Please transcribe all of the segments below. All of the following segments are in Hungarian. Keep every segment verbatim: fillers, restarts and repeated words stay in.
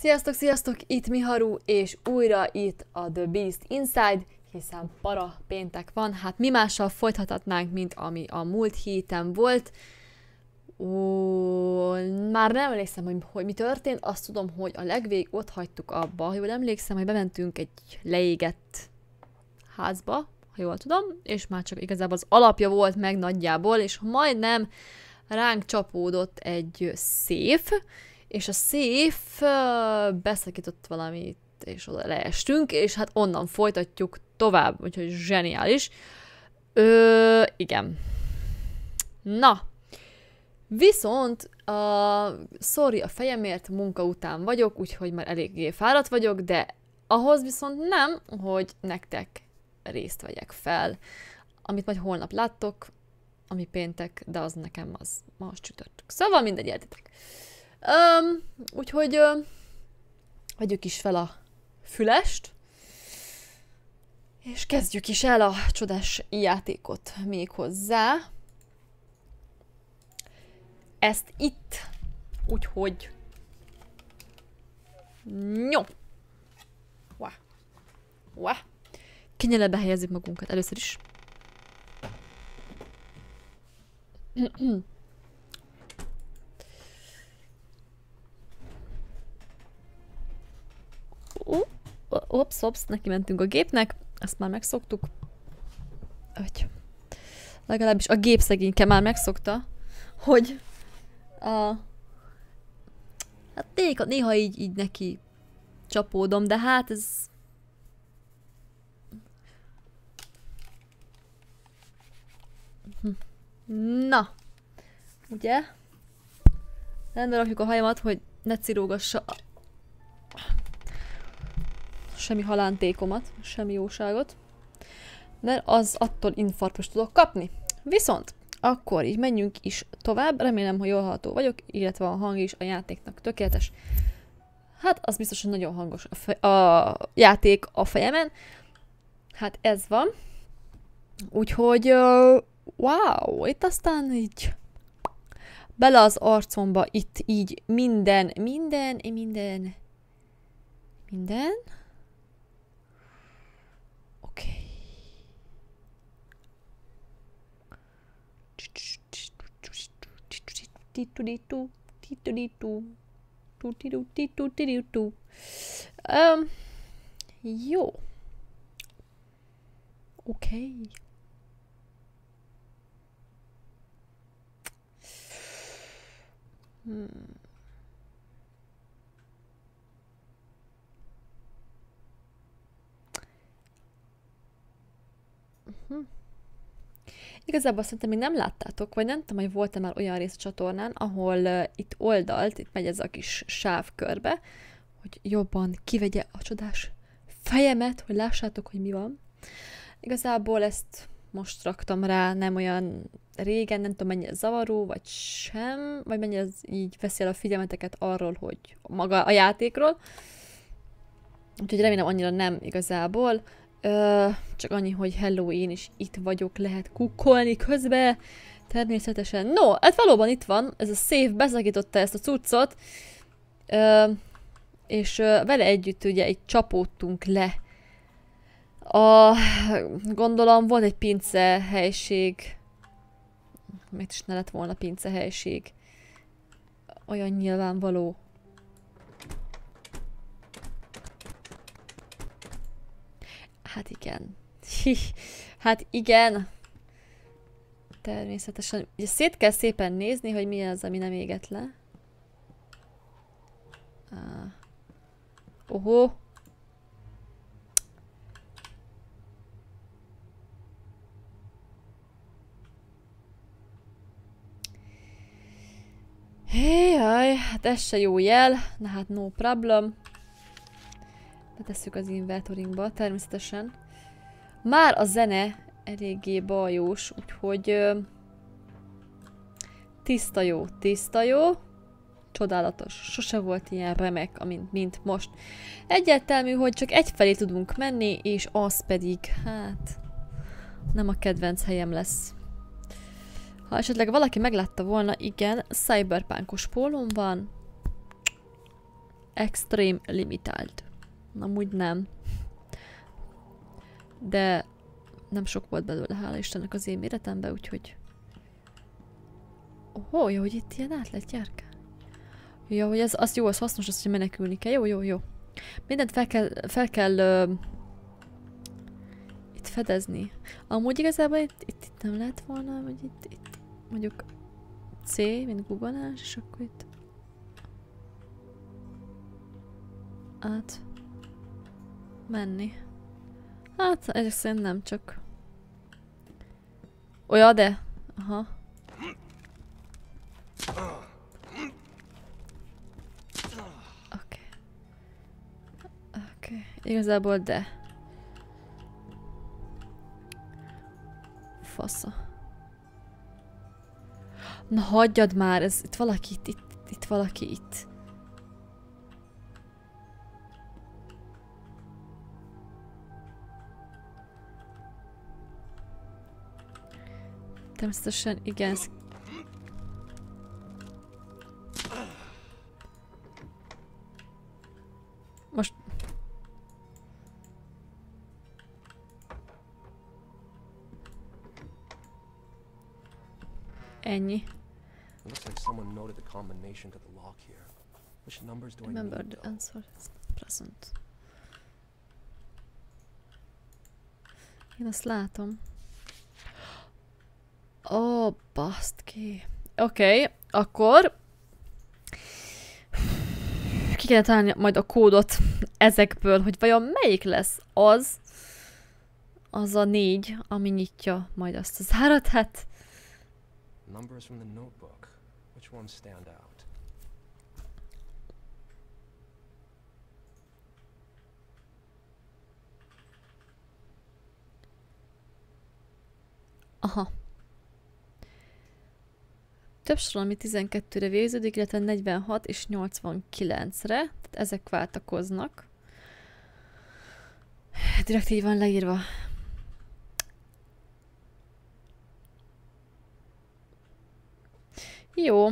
Sziasztok, sziasztok! Itt Miharu, és újra itt a The Beast Inside, hiszen para péntek van. Hát mi mással folytathatnánk, mint ami a múlt héten volt. Ó, már nem emlékszem, hogy, hogy mi történt. Azt tudom, hogy a legvég ott hagytuk abba. Ha jól emlékszem, hogy bementünk egy leégett házba, ha jól tudom, és már csak igazából az alapja volt meg nagyjából, és majdnem ránk csapódott egy széf, és a széf uh, beszakított valamit, és oda leestünk, és hát onnan folytatjuk tovább, úgyhogy zseniális. Ö, igen. Na, viszont, uh, sorry a fejemért, munka után vagyok, úgyhogy már eléggé fáradt vagyok, de ahhoz viszont nem, hogy nektek részt vegyek fel. Amit majd holnap láttok, ami péntek, de az nekem az ma az csütörtök. Szóval mindegy, értitek. Um, úgyhogy uh, vegyük is fel a fülest, és kezdjük is el a csodás játékot még hozzá. Ezt itt, úgyhogy nyom. Wah. Wah. Kényelebbe helyezzük magunkat először is. Uh, ops, ops, neki mentünk a gépnek, ezt már megszoktuk. Ögy. Legalábbis a gép szegényke már megszokta, hogy a... Hát néha, néha így, így neki csapódom, de hát ez... Na, ugye? Rendben rakjuk a hajamat, hogy ne cirógassa semmi halántékomat, semmi jóságot, mert az attól infarktust tudok kapni. Viszont akkor így menjünk is tovább, remélem, hogy jól hallható vagyok, illetve a hang is a játéknak tökéletes. Hát az biztos, hogy nagyon hangos a, fej, a játék a fejemen. Hát ez van. Úgyhogy uh, wow, itt aztán így bele az arcomba, itt így minden, minden, minden, minden. Oké. Okay. Um, jó. Oké. Okay. Hmm. Uh-huh. Igazából szerintem még nem láttátok, vagy nem tudom, hogy volt-e már olyan rész a csatornán, ahol uh, itt oldalt, itt megy ez a kis sáv körbe, hogy jobban kivegye a csodás fejemet, hogy lássátok, hogy mi van. Igazából ezt most raktam rá, nem olyan régen, nem tudom, mennyire zavaró, vagy sem, vagy mennyire ez így veszi el a figyelmeteket arról, hogy maga a játékról. Úgyhogy remélem annyira nem igazából. Ö, csak annyi, hogy hello, én is itt vagyok, lehet kukkolni közbe. Természetesen. No, hát valóban itt van, ez a széf beszakította ezt a cuccot, ö, és ö, vele együtt ugye egy csapódtunk le. A, gondolom volt egy pince helység. Miért is ne lett volna pince helység? Olyan nyilvánvaló. Hát igen. Hát igen. Természetesen. Ugye szét kell szépen nézni, hogy mi az, ami nem égett le. Ah. Ohó. Héjjaj, hát ez se jó jel. Na hát no problem. Betesszük az inventoringba, természetesen. Már a zene eléggé bajós, úgyhogy ö, tiszta jó, tiszta jó. Csodálatos. Sose volt ilyen remek, amint, mint most. Egyértelmű, hogy csak egyfelé tudunk menni, és az pedig, hát, nem a kedvenc helyem lesz. Ha esetleg valaki meglátta volna, igen, cyberpunkos pólóm van. Extreme Limited. Amúgy nem. De nem sok volt belőle, hála Istennek az én méretemben, úgyhogy... Ó, jó, hogy itt ilyen át lehet járkálni. Jó, hogy ez az jó, az hasznos, az, hogy menekülni kell. Jó, jó, jó. Mindent fel kell, fel kell uh, itt fedezni. Amúgy igazából itt, itt, itt nem lehet volna, hogy itt, itt mondjuk C, mint gubanás, és akkor itt át menni. Hát, ezek szerint nem csak. Olyan, de? Aha. Oké. Okay. Oké. Okay. Igazából de. Fasza. Na hagyjad már, ez itt valaki itt, itt, itt valaki itt. Természetesen igen. Most... Ennyi. Remember the answer is present. Én azt látom. Ó, oh, baszt ki. Oké, okay, akkor... Ki kell találni majd a kódot ezekből, hogy vajon melyik lesz az, az a négy, ami nyitja majd azt a zárat, hát... Numbers from the notebook. Which ones stand out? Aha. Több sor, ami tizenkettőre végződik, illetve negyvenhat és nyolcvankilencre. Tehát ezek váltakoznak. Direkt így van leírva. Jó.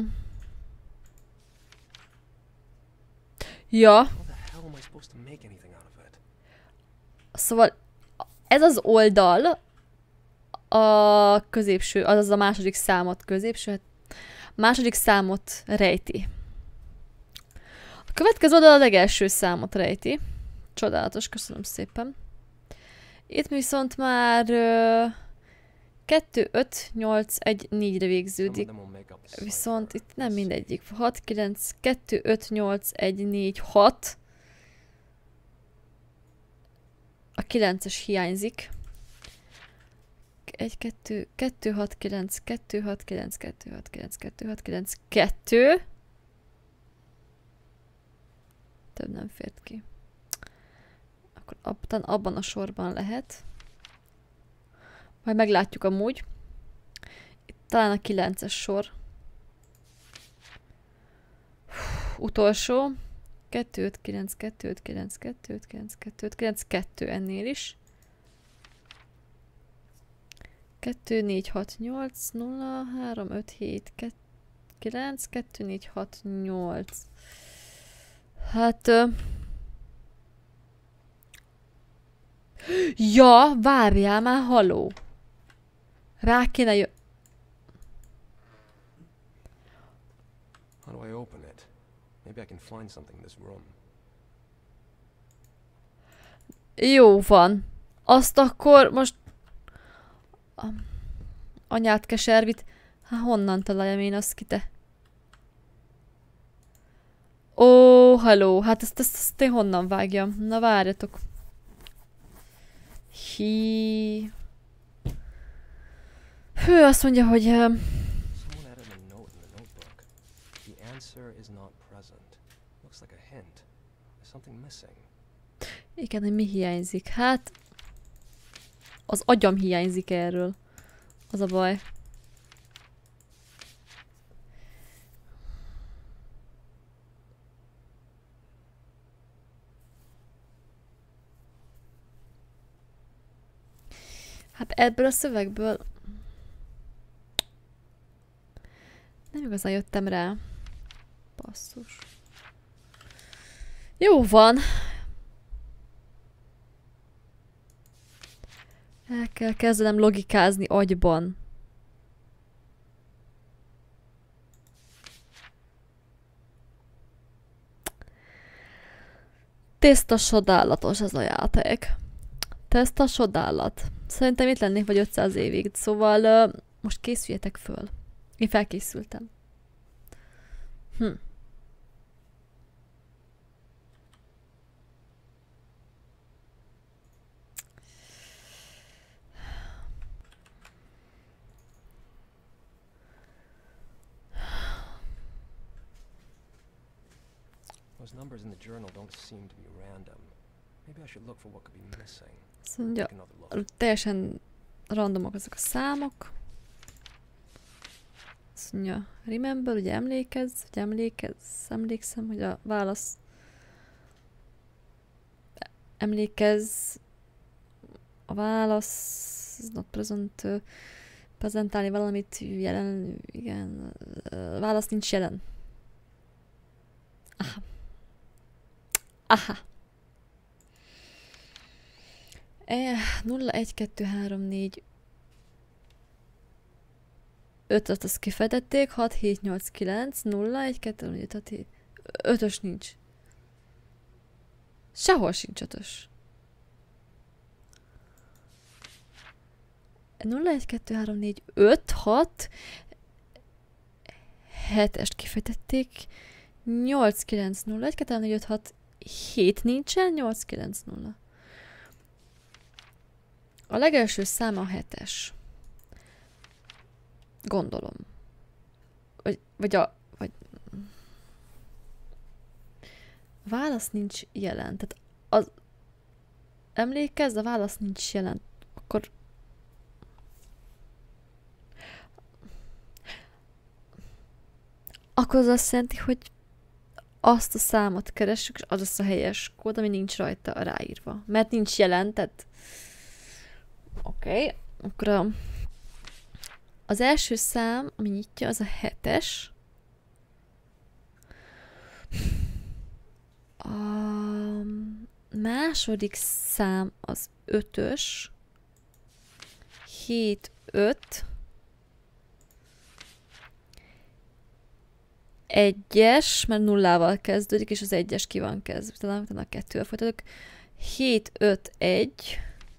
Ja. Szóval ez az oldal a középső, azaz a második számot középső, hát második számot rejti. A következő oldal a legelső számot rejti. Csodálatos, köszönöm szépen. Itt viszont már kettő, öt, nyolc, egy, négyre végződik. Viszont itt nem mindegyik. hat, kilenc, kettő, öt, nyolc, egy, négy, hat. A kilences hiányzik. egy, kettő, kettő, hat, kilenc, kettő, hat, kilenc, kettő, hat, kilenc, kettő, hat, kilenc, kettő. Több nem fért ki. Akkor abban, abban a sorban lehet. Majd meglátjuk amúgy. Itt talán a kilences sor. Uf, utolsó. kettő, öt, kilenc, kettő, öt, kilenc, kettő, öt, kilenc, kettő, öt, kilenc, kettő ennél is. kettő, négy, hat, nyolc, nulla, három, öt, hét, kilenc, kettő, négy, hat, nyolc. Hát... Uh... Ja, várjál már, haló. Rá kéne jö... Jó van. Azt akkor most... Anyát keservit. Hát honnan találjam én azt ki, te? Ó, haló. Hát ezt, ezt, ezt én honnan vágjam? Na várjatok. Hi... Hű, azt mondja, hogy... Uh... Igen, hogy mi hiányzik? Hát... Az agyam hiányzik erről. Az a baj. Hát ebből a szövegből... Nem igazán jöttem rá. Basszus. Jó van. El kell kezdenem logikázni agyban. Tiszta sodálatos ez a játék. Tiszta sodállat. Szerintem itt lennék vagy ötszáz évig, szóval uh, most készüljetek föl. Én felkészültem. Hm. Those numbers in the journal don't seem to be random. Maybe I should look for what could be missing. Azt mondja, Take another look. teljesen randomok ezek a számok. Azt mondja, remember, ugye emlékezz, ugye emlékezz, emlékszem, hogy a válasz... Emlékezz, a válasz... Not present, prezentálni valamit jelen, igen, válasz nincs jelen. Aha. Aha. E, nulla, egy, kettő, három, négy, ötöt azt kifejtették, hat, hét, nyolc, kilenc, nulla, egy, kettő, három, négy, öt, hat, hét, ötös nincs. Sehol sincs ötös. nulla, egy, kettő, három, négy, öt, hat, hetest kifejtették, nyolc, kilenc, nulla, egy, kettő, három, négy, öt, hat, hét nincsen, nyolc, kilenc, nulla. A legelső szám a hetes. Gondolom. Vagy, vagy a... Vagy... A válasz nincs jelen. Tehát az... Emlékezz, a válasz nincs jelen. Akkor... Akkor az azt jelenti, hogy azt a számot keressük, és az az a helyes kód, ami nincs rajta ráírva. Mert nincs jelen, tehát... Oké, okay. Akkor a... Az első szám, ami nyitja, az a hetes. A második szám az ötös. hét, öt. Egyes, mert nullával kezdődik, és az egyes ki van kezdve. Talán a kettővel folytatok. hét, öt, egy.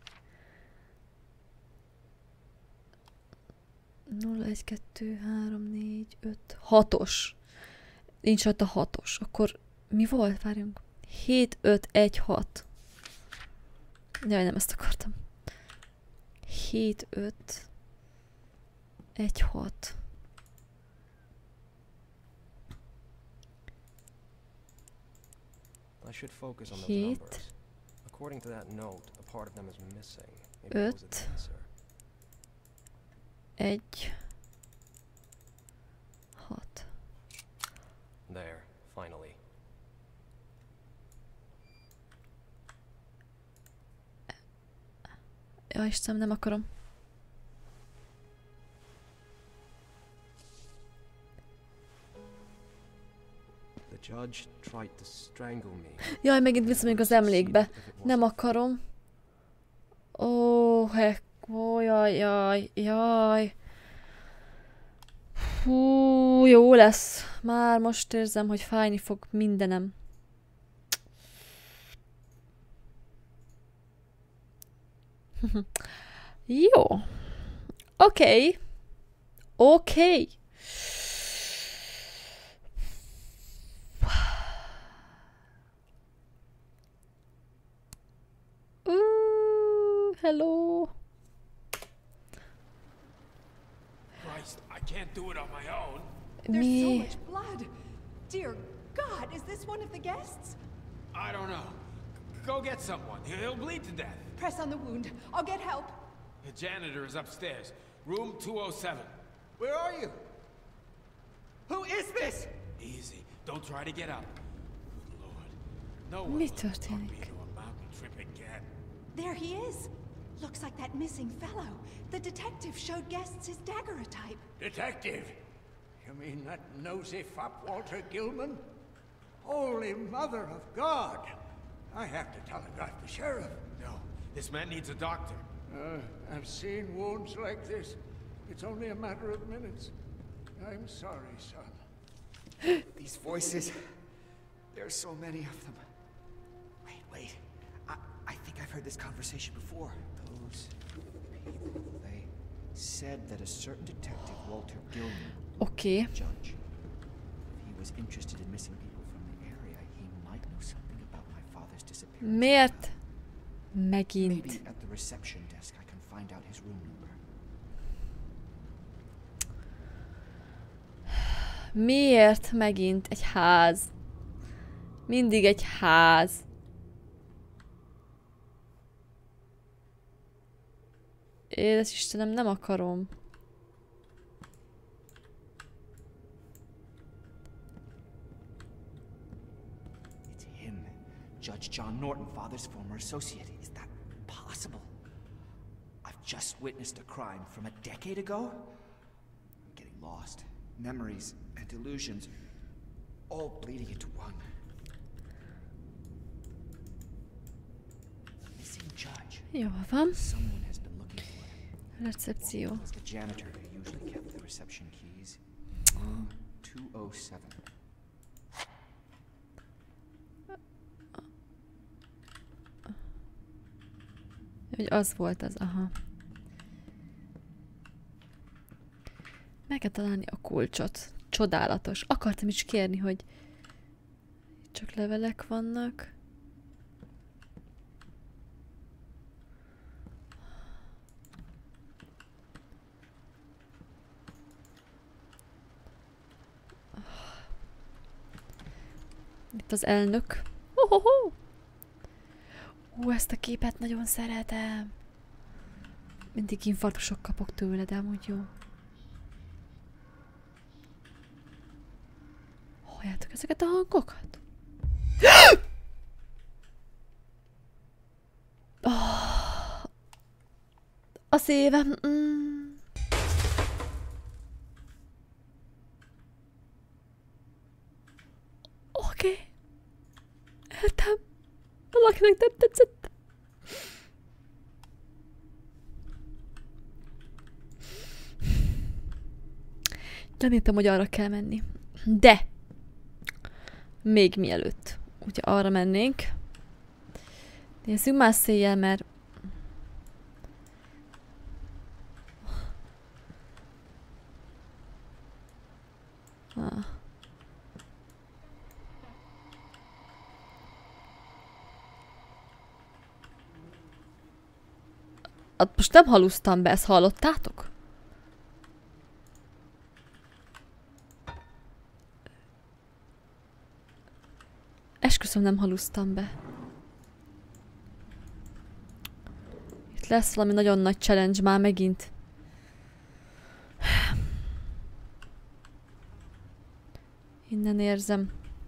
nulla, egy, kettő, három, négy, öt, hatos. Nincs rajta hatos. Akkor mi volt? Várjunk. hét, öt, egy, hat. Jaj, nem ezt akartam. hét, öt, egy, hat. I should focus on those numbers. According to that note, a part of them is missing. Maybe it was the answer. Egy, hat. There, finally. Ja, Istenem, nem akarom. The judge tried to strangle me. Jaj, megint visszamegyek az emlékbe. Nem akarom. Ó, heck. Ó, jaj, jaj, jaj. Hú, jó lesz. Már most érzem, hogy fájni fog mindenem. Jó. Oké. Okay. Oké. Okay. Uh, hello. Christ, I can't do it on my own. There's so Me. much blood. Dear God, is this one of the guests? I don't know. Go get someone. He'll bleed to death. Press on the wound. I'll get help. The janitor is upstairs. Room two oh seven. Where are you? Who is this? Easy. Don't try to get up. Good Lord. No one Mi will talk me történik? into a mountain trip again. There he is. Looks like that missing fellow. The detective showed guests his daguerreotype. Detective? You mean that nosy fop Walter Gilman? Holy Mother of God! I have to telegraph the sheriff. No, this man needs a doctor. Uh, I've seen wounds like this. It's only a matter of minutes. I'm sorry, son. These voices. There's so many of them. Wait, wait. I, I think I've heard this conversation before. Those people, they said that a certain detective, Walter Gilman, Oké. judge, if he was interested in missing people from the area, he might know something about my father's disappearance. Miért? Maybe Megint. at the reception desk I can find out his room number. Miért megint egy ház? Mindig egy ház. Édes Istenem, nem akarom. It's him, Judge John Norton, father's former associate. Is that possible? I've just witnessed a crime from a decade ago. I'm getting lost. Memories and illusions, all bleeding into one. A missing judge. Jó van. Someone has been looking for him. Recepció. Was the janitor who usually kept the reception keys. two oh seven. Hogy az volt az, aha. Meg kell találni a kulcsot. Csodálatos. Akartam is kérni, hogy itt csak levelek vannak. Itt az elnök. Hohoho! Ú, ezt a képet nagyon szeretem. Mindig infarktusok kapok tőle, de amúgy jó. Halljátok ezeket a hangokat? Oh, a szívem. Mm. Oké. Okay. Értem. Valakinek nem tetszett. Gyanítom, hogy arra kell menni. De! Még mielőtt ugye arra mennénk. Nézzük már széjjel, mert ah. Hát most nem halusztam be, ezt hallottátok? Esküszöm, nem halusztam be. Itt lesz valami nagyon nagy challenge már megint. Innen érzem.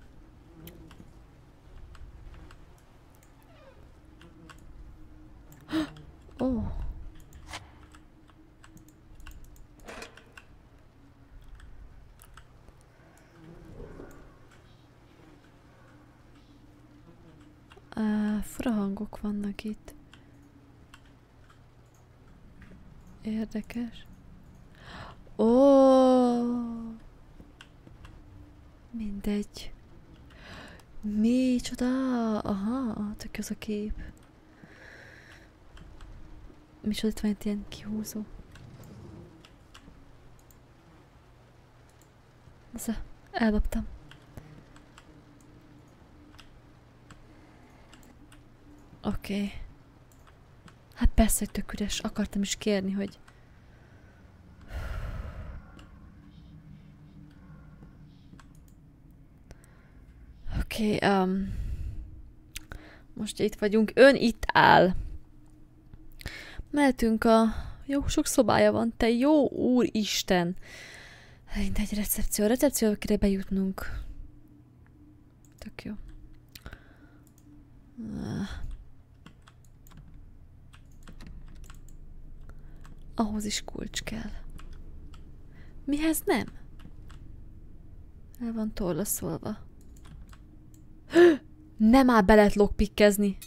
Ó. Oh. Uh, fura hangok vannak itt. Érdekes. Ó! Oh. Mindegy. Micsoda? Aha, tök az a kép. Micsoda, itt van egy ilyen kihúzó. Ezzel eldobtam. Oké. Okay. Hát persze, hogy tök üres. Akartam is kérni, hogy... Oké, okay, um... most itt vagyunk. Ön itt áll. Mehetünk a... Jó, sok szobája van. Te jó úristen! Mindegy, recepció. A recepcióra kell bejutnunk. Tök jó. Ah. Ahhoz is kulcs kell. Mihez nem? El van torlaszolva. Nem már be lehet lockpickezni.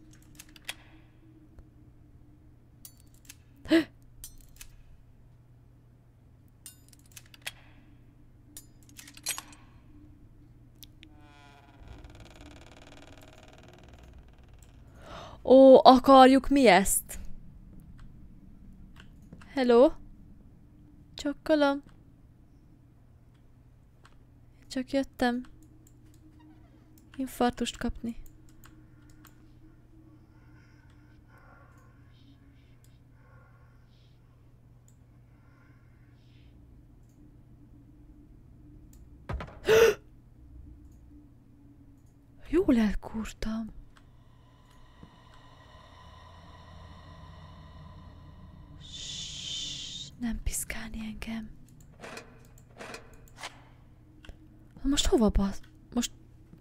Ó, akarjuk mi ezt? Hello? Csokkolom. Csak jöttem. Infarktust kapni. Jól elkúrtam. Ssss, nem piszkálni engem. Most hova basz? Most...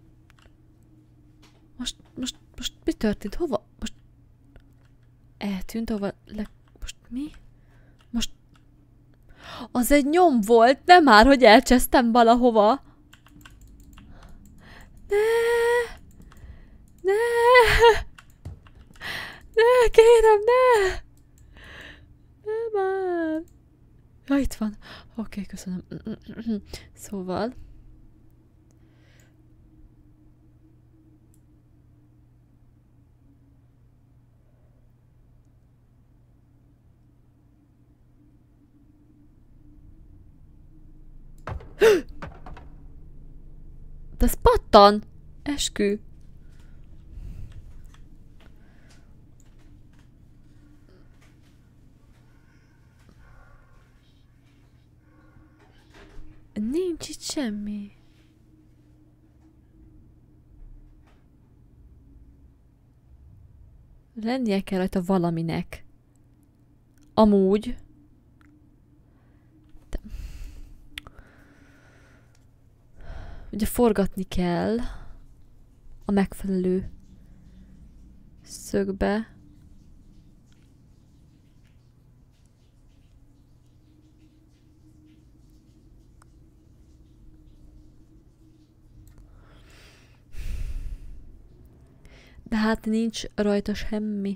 Most, most, most mi történt? Hova? Most... Eltűnt, hova... Le... Most mi? Most... Az egy nyom volt, nem már, hogy elcsesztem valahova. Ne! Ne! Ne, kérem, ne! Ne már! Ja, itt van. Oké, köszönöm. Szóval... De ez pattan! Eskü! Nincs itt semmi. Lennie kell rajta valaminek. Amúgy. De... Ugye forgatni kell a megfelelő szögbe. De hát nincs rajta semmi.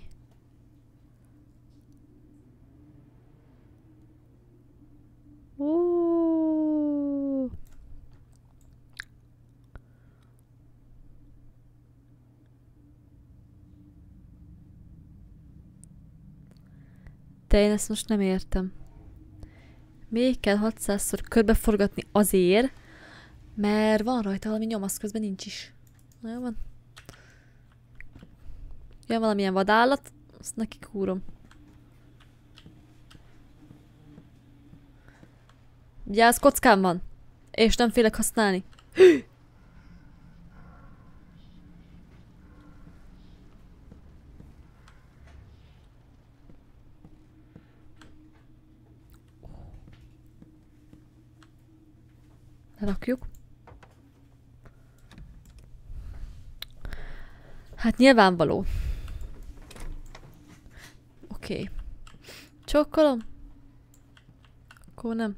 Ó. De én ezt most nem értem. Még kell hatszázszor körbeforgatni azért, mert van rajta valami nyom, az közben nincs is. Na jó van. Jön valamilyen vadállat, azt neki kúrom. Gyász, kockám van. És nem félek használni. Lerakjuk. Hát nyilvánvaló. Oké. Okay. Csokkolom. Akkor nem.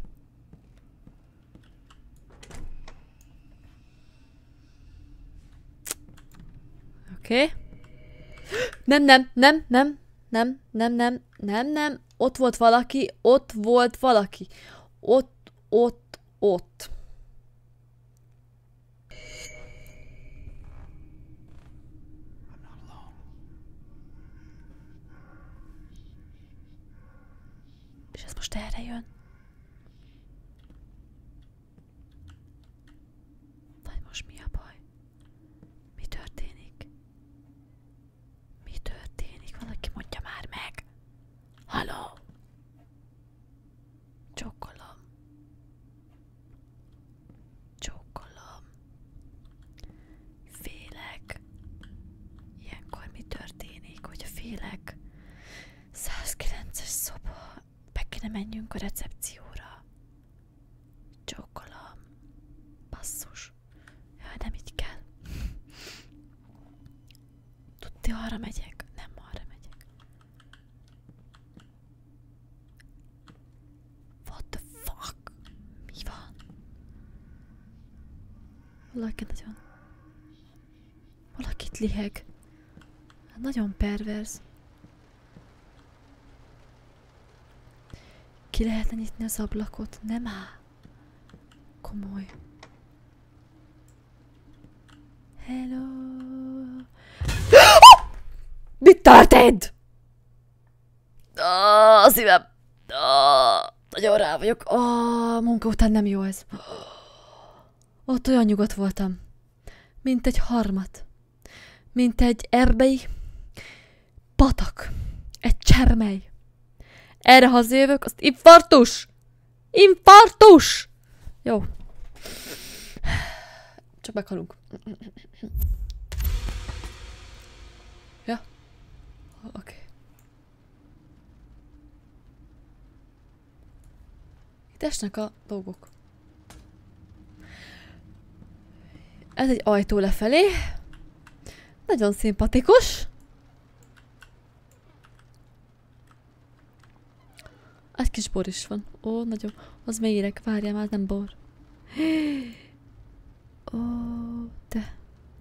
Oké. Okay. Nem, nem, nem, nem, nem, nem, nem, nem, nem. Ott volt valaki, ott volt valaki. Ott, ott, ott. És ez most erre jön. Vagy most mi a baj? Mi történik? Mi történik? Valaki mondja már meg. Halló? Csókolom. Csókolom. Félek. Ilyenkor mi történik, hogyha félek? százkilences szoba. Be kéne menjünk a recepcióra. Csókolom. Basszus. Jaj, nem így kell. Tudti, arra megyek? Nem, arra megyek. What the fuck? Mi van? Valaki nagyon... Valaki itt liheg. Nagyon perverz. Ki lehetne nyitni az ablakot? Nem áll. Komoly. Hello. Mit történt? A szívem. Nagyon rá vagyok. A munka után nem jó ez. Ott olyan nyugodt voltam. Mint egy harmat. Mint egy erdei patak. Egy csermely. Erre hazajövök, azt infarktus! Infarktus! Jó. Csak meghalunk. Ja? Oké. Okay. Itt esnek a dolgok. Ez egy ajtó lefelé. Nagyon szimpatikus. Egy kis bor is van. Ó, nagyon. Az mélyireg. Várjál már, nem bor. Ó, de.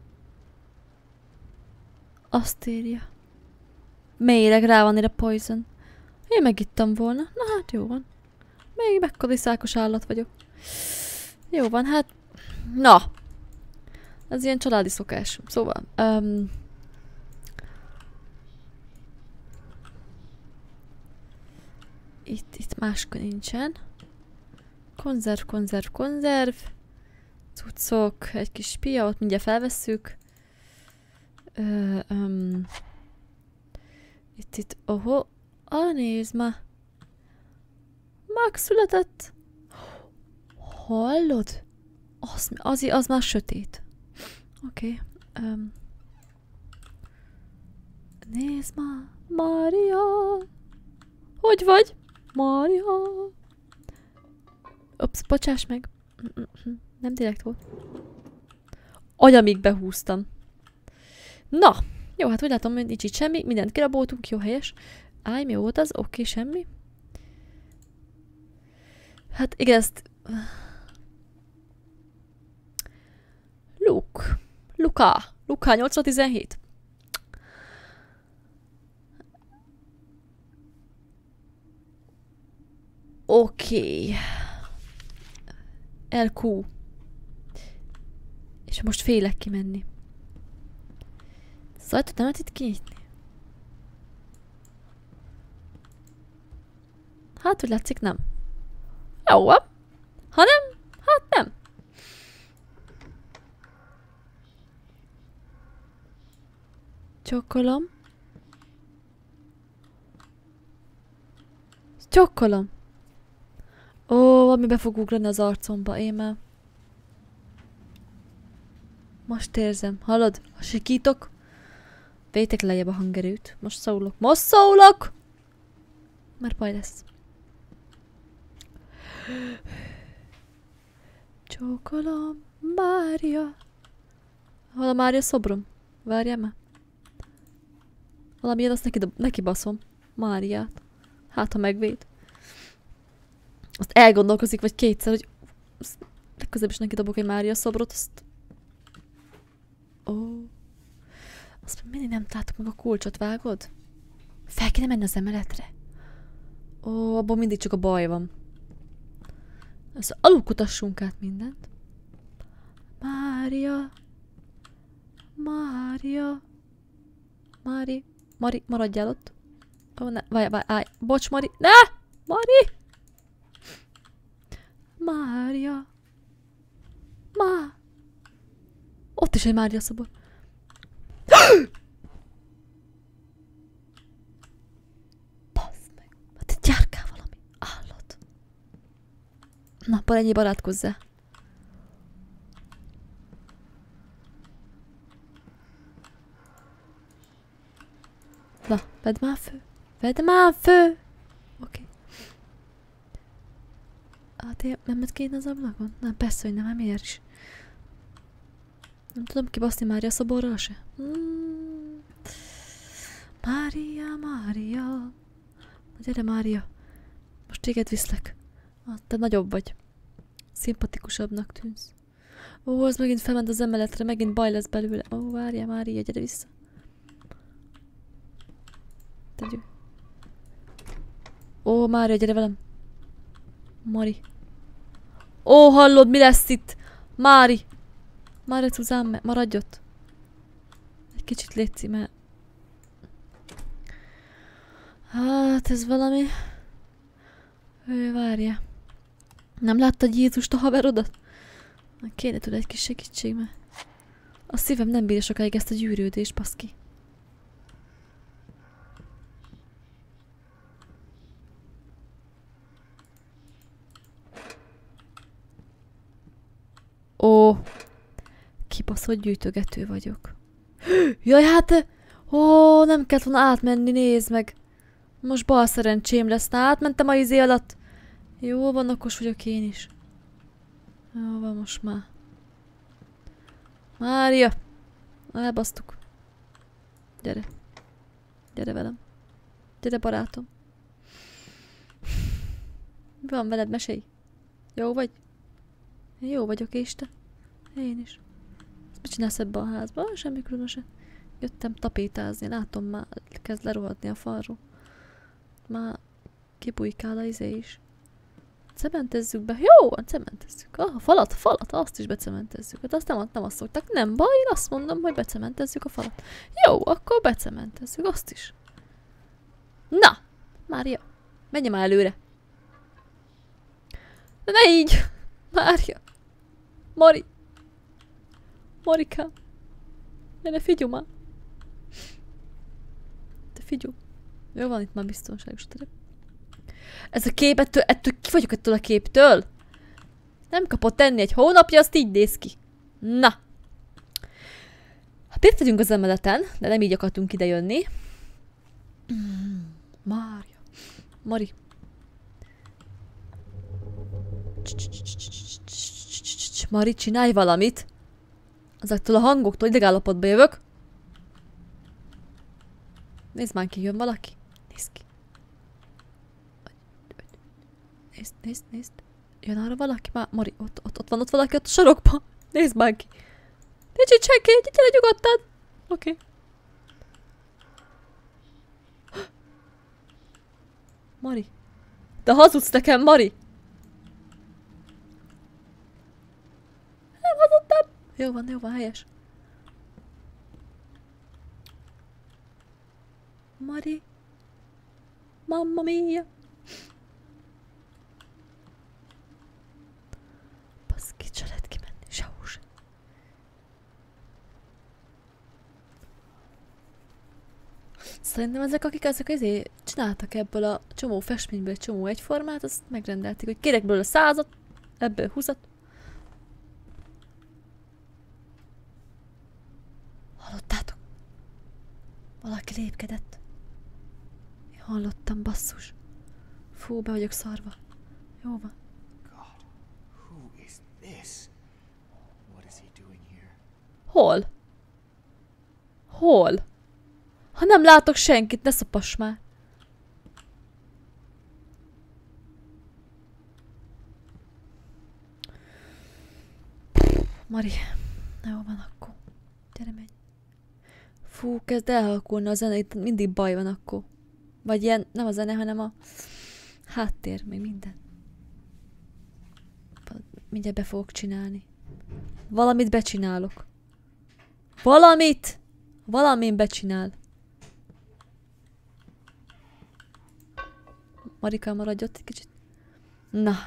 Azt írja. Mélyireg, rá van ide poison. Én megittam volna. Na hát jó van. Még mekkora szákos állat vagyok. Jó van, hát. Na. Ez ilyen családi szokás. Szóval. Um, Itt, itt máskor nincsen. Konzerv, konzerv, konzerv. Cuccok, egy kis pia, ott mindjárt felvesszük. Ö, um, itt, itt, oho. Ah, nézd már. Megszületett. Hallod? Az, az, az már sötét. Oké. Okay. Um, nézd már. Mária. Hogy vagy? Mária. Ups, bocsáss meg. Nem direkt volt. Agyamig behúztam. Na, jó, hát úgy látom, hogy nincs itt semmi. Mindent kiraboltunk, jó, helyes. Áj, mi volt az? Oké, okay, semmi. Hát igen, ezt... Luke. Luka. Luka nyolcvan tizenhét. Oké. Okay. el kú. És most félek kimenni. Szóval nem lehet itt kinyitni. Hát, úgy látszik, nem. Jó, ha nem, hát nem. Csokkolom. Csokkolom. Ó, valami be fog ugrani az arcomba, én már. Most érzem. Hallod? Ha sikítok, vétek lejjebb a hangerőt. Most szólok. Most szólok! Mert baj lesz. Csókolom, Mária. Hol a Mária szobrom? Várjál már. Valamilyen azt neki, neki baszom. Máriát. Hát, ha megvéd. Azt elgondolkozik, vagy kétszer, hogy legközelebb is neki dobok egy Mária szobrot, azt... Ó. Azt mindig nem találtuk meg a kulcsot, vágod? Fel kéne menni az emeletre? Ó, abban mindig csak a baj van. Ezt alulkutassunk át mindent. Mária. Mária. Mári. Mari, maradjál ott. Ó, ne, várj, várj, állj. Bocs, Mari. Ne! Mari! Mária. Má. Ott is egy Mária szobor. Basz meg. Hát itt járkál valami állat. Na, Barányi, barátkozzál. Na, vedd már fő. Vedd már fő. Oké. Okay. Hát én nem megy ki az ablakon? Nem, persze, hogy nem, hát miért is. Nem tudom kibaszni Mária szoborral se. Hmm. Mária, Mária. Na gyere, Mária. Most téged viszlek. Ah, te nagyobb vagy. Szimpatikusabbnak tűnsz. Ó, az megint felment az emeletre, megint baj lesz belőle. Ó, várjál, Mária, gyere vissza. Tegyük. Ó, Mária, gyere velem. Mari. Ó, hallod, mi lesz itt? Mári. Mária, Zuzán, maradj ott. Egy kicsit létszik, mert... Hát, ez valami... Ő, várja. Nem láttad Jézust, a haverodat? Kéne tőle egy kis segítség, mert... A szívem nem bírja sokáig ezt a gyűrődést, baszki. Ó, kibaszott gyűjtögető vagyok. Jaj, hát... Ó, nem kellett volna átmenni, nézd meg. Most bal szerencsém lesz. Na, átmentem a izé alatt. Jó van, okos vagyok én is. Jó van, most már. Mária! Elbasztuk. Gyere. Gyere velem. Gyere, barátom. Mi van veled, mesélj? Jó vagy? Én jó vagyok, és te? Én is. Mit csinálsz ebbe a házba? Semmi különösen. Jöttem tapétázni, látom, már kezd lerohadni a falról. Már kibujkál az izé is. Cementezzük be. Jó van, cementezzük. Ah, a falat, a falat, azt is becementezzük. Hát azt nem, nem azt szoktak. Nem baj, én azt mondom, hogy becementezzük a falat. Jó, akkor becementezzük azt is. Na! Mária, menj már előre. De ne így! Mária! Mari! Marikám! Gyere, figyelj már! Te figyelj! Jó van, itt már biztonságos terep. Ez a kép, ettől, ettől ki vagyok ettől a képtől? Nem kapott enni egy hónapja, azt így néz ki. Na! Hát itt vagyunk az emeleten, de nem így akartunk ide jönni. Mm, Mária. Mari. Mari, csinálj valamit! Azoktól a hangoktól idegállapotba jövök. Nézd már ki, jön valaki. Nézd ki. Nézd, nézd, nézd. Jön arra valaki? Már, Mari, ott, ott, ott van ott valaki ott a sarokban. Nézd már ki. Nincs itt senki, gyere nyugodtan. Oké. Okay. Mari. De hazudsz nekem, Mari. Nem hazudtam. Jó van, jó van, helyes. Mari. Mamma mia. Baszki, se lehet kimenni, sehol se. Szerintem ezek, akik ezek azért csináltak ebből a csomó festményből egy csomó egyformát, azt megrendelték, hogy kérek belőle százat, ebből húszat. Hallottátok? Valaki lépkedett. Én hallottam, basszus. Fú, be vagyok szarva. Jó van. God, who is this? What is he doing here? Hol? Hol? Ha nem látok senkit, ne szopass már. Mari, jó van akkor. Gyere, menj. Fú, kezd elhalkulni a zene, itt mindig baj van akkor. Vagy ilyen, nem a zene, hanem a háttér, még minden. Mindjárt be fogok csinálni. Valamit becsinálok. Valamit! Valamin becsinál. Marika, maradj ott egy kicsit. Na.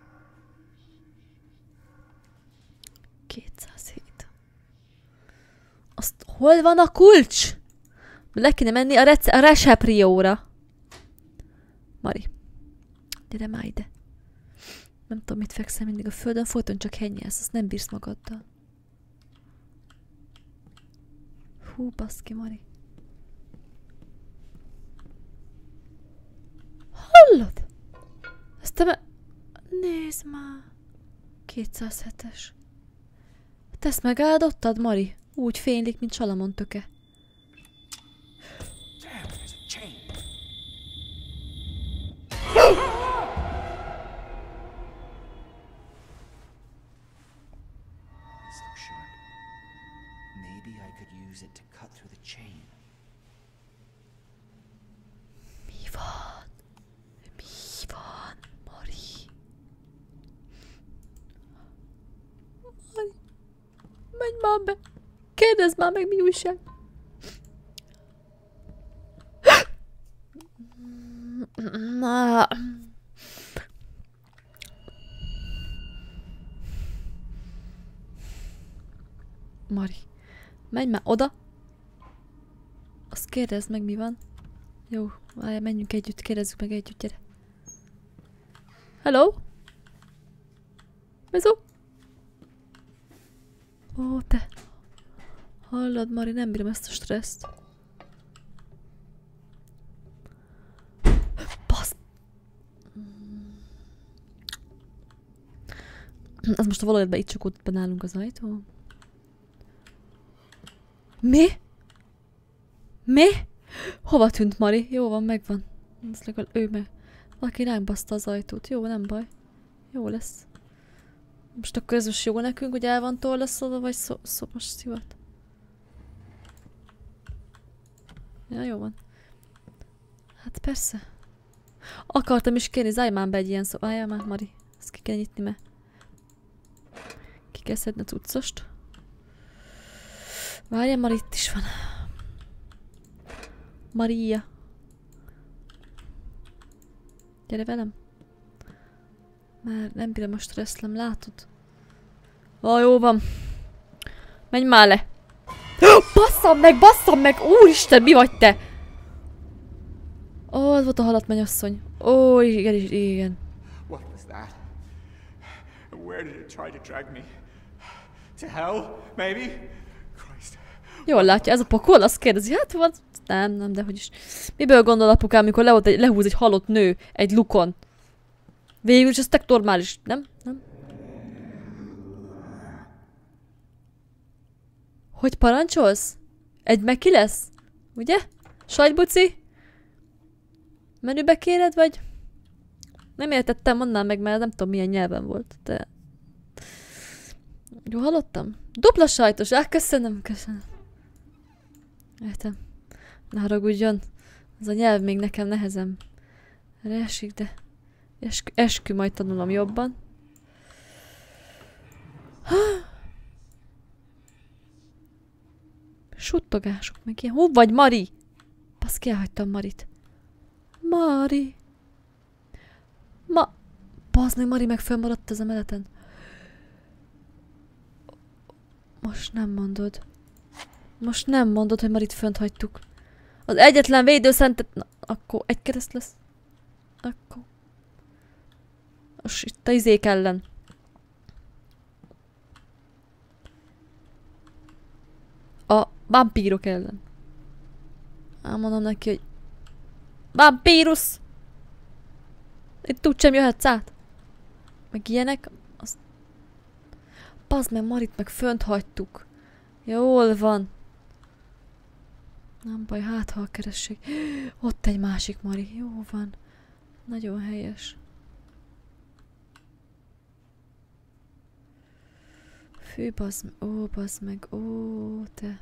kétszázhét. Azt hol van a kulcs? Le kéne menni a, rece- a reseprióra. Mari. Gyere már ide. Nem tudom, mit fekszel mindig a földön, folyton csak hennyelsz, azt nem bírsz magaddal. Hú, baszki, Mari. Hallod? Ezt te me... Nézd már. kétszázhetes. Te ezt megáldottad, Mari? Úgy fénylik, mint Salamon töke. Damn, there's a chain. Maybe I could use it to cut through the chain. Mi van? Mi van, Mari? Mari, menj már be! Kérdezd már meg, mi újság! Na. Mari, menj már oda. Azt kérdezd meg, mi van. Jó, várjál, menjünk együtt, kérdezzük meg együtt, gyere. Hello? Mezó? Ó, te. Hallod, Mari, nem bírom ezt a stresszt. Basz. Az most a valójában itt csak ott benálunk az ajtó. Mi? Mi? Hova tűnt Mari? Jó van, megvan. Ez legalább ő meg. Valaki ránk baszta az ajtót. Jó, nem baj. Jó lesz. Most akkor ez most jó nekünk, hogy el van torlaszolva, vagy szó, szó most szivat? Ja, jó van. Hát persze. Akartam is kérni, zárj már be egy ilyen szó. Álljál már, Mari. Ezt ki kell nyitni, mert ki kell szedni a cuccost. Várjál, Mari, itt is van. Maria. Gyere velem. Már nem bírom a stresszlem, látod? Ó, jó van. Menj már le. Basszam meg, basszam meg! Úristen, mi vagy te? Ó, ez volt a halott mennyasszony. Ó, igen, igen. What was that? Where did it try to drag me? To hell, maybe? Christ. Jól látja, ez a pokol? Azt kérdezi, hát van. Nem, nem, de hogy is. Miből gondol apukám, amikor leholt egy, lehúz egy halott nő egy lukon? Végül is ez tök normális, nem? Nem? Hogy parancsolsz? Egy meki lesz? Ugye? Sajtbuci? Menübe kéred, vagy? Nem értettem, mondd meg, mert nem tudom milyen nyelven volt, de... Jó, hallottam? Dupla sajtos, ah, köszönöm, köszönöm. Értem. Ne haragudjon. Ez a nyelv még nekem nehezem. Erre esik, de... Eskü, eskü majd tanulom jobban. Suttogások meg ilyen. Hú vagy, Mari? Baszki, elhagytam Marit. Mari. Ma... Bazd meg, Mari meg fölmaradt az emeleten. Most nem mondod. Most nem mondod, hogy Marit fönt hagytuk. Az egyetlen védőszentet... Na, akkor egy kereszt lesz. Akkor... Most itt a izék ellen. A vámpírok ellen. Elmondom neki, hogy... Vámpírus! Itt úgysem jöhetsz át. Meg ilyenek... Azt... Bazd meg, Marit meg fönt hagytuk. Jól van. Nem baj, hát ha a keresség. Ott egy másik Mari. Jó van. Nagyon helyes. Fű, bazd meg. Ó, bazd meg. Ó, te.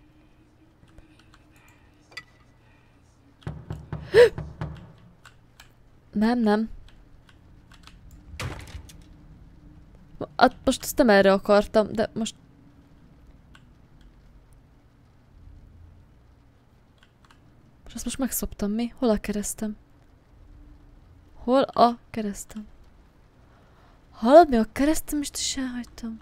Nem, nem. Hát most ezt nem erre akartam, de most... Most azt most megszoptam, mi? Hol a keresztem? Hol a keresztem? Hallod, mi a keresztem is is elhagytam?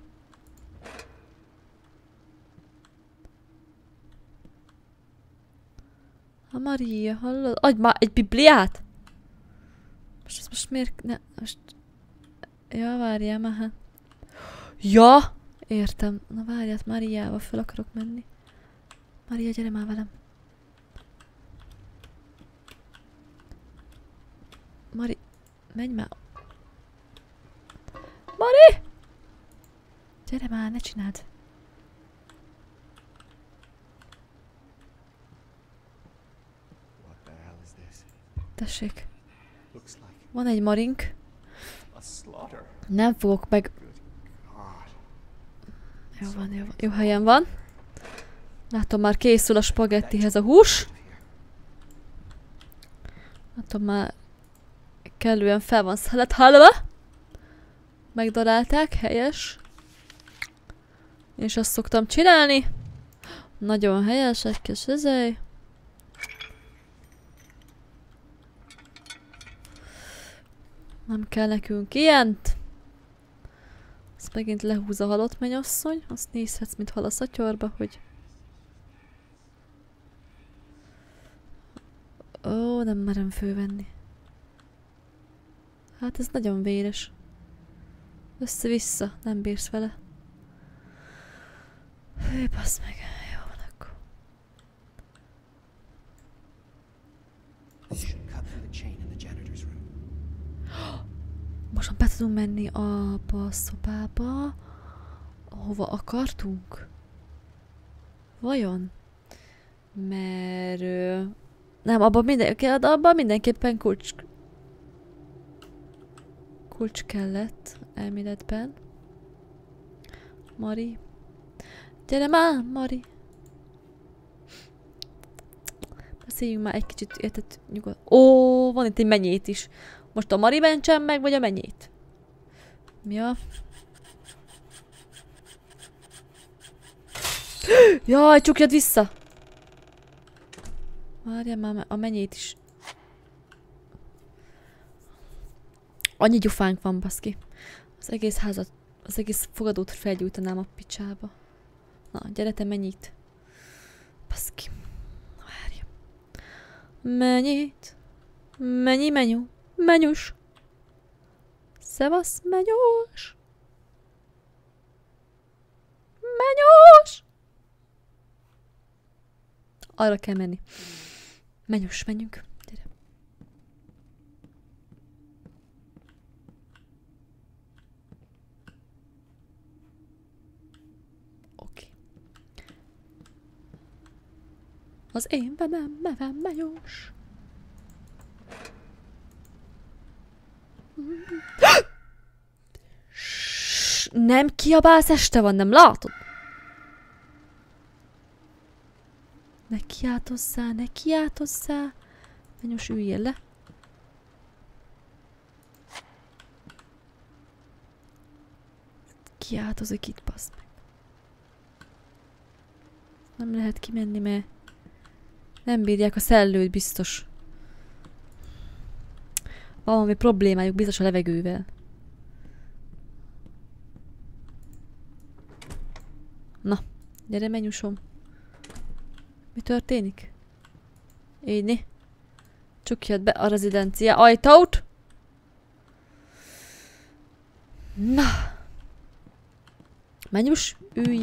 A Maria, hallod? Adj már egy bibliát! Most ezt most miért... Ne, most... Ja, várjál már, hát. Ja! Értem. Na várját, Mariával fel akarok menni. Maria, gyere már velem. Mari... Menj már. Mari! Gyere már, ne csináld. Tessék. Van egy marink. Nem fogok meg... Jó van, jó, jó helyen van. Látom, már készül a spagettihez a hús. Látom, már kellően fel van szelethalva. Megdarálták, helyes. Én is azt szoktam csinálni. Nagyon helyes, egy kis ezej. Nem kell nekünk ilyent. Azt megint lehúz a halott mennyasszony. Azt nézhetsz, mint hal a szatyorba, hogy... Ó, nem merem fölvenni. Hát ez nagyon véres. Össze-vissza, nem bírsz vele. Hű, bassz meg. Jó van akkor. Most be tudunk menni abba a szobába, ahova akartunk? Vajon? Mert... Ö, nem, abban minden, abba mindenképpen kulcs... Kulcs kellett elméletben. Mari. Gyere már, Mari! Beszéljünk már egy kicsit, érted, nyugodt. Ó, van itt egy mennyét is. Most a Mari mentsem meg, vagy a mennyét? Mi a... Jaj, csukjad vissza! Várjál már, a mennyét is. Annyi gyufánk van, baszki. Az egész házat, az egész fogadót felgyújtanám a picsába. Na, gyere te mennyit. Baszki. Várja. Mennyit. Mennyi, menyu. Menyus. Szevasz, menyós. Menyós. Arra kell menni. Menyós, menjünk. Gyere. Oké. Az én bebem, bebem, menyós. Nem kiabálsz, este van, nem látod? Ne kiáltozzál, ne kiáltozzál. Menyos, üljél le. Kiáltozik itt, bassz meg. Nem lehet kimenni, mert nem bírják a szellőt, biztos. Valami problémájuk biztos a levegővel. Na, gyere, menyusom. Mi történik? Így, csukjad be a rezidencia ajtót. Na. Menyus, ülj.